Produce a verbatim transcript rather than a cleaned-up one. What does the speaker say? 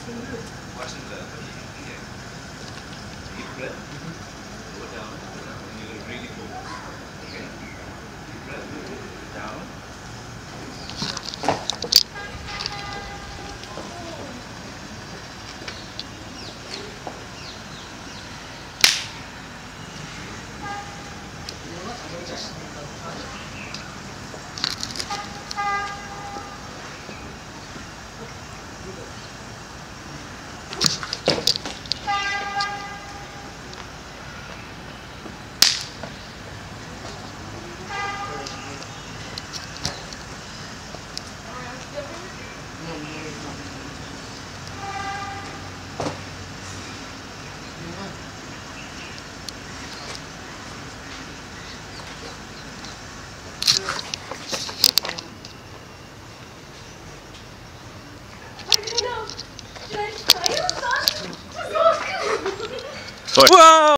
Watching the yeah. Deep breath. Go down. And you're gonna really focus. Okay? Deep breath. Down. Whoa!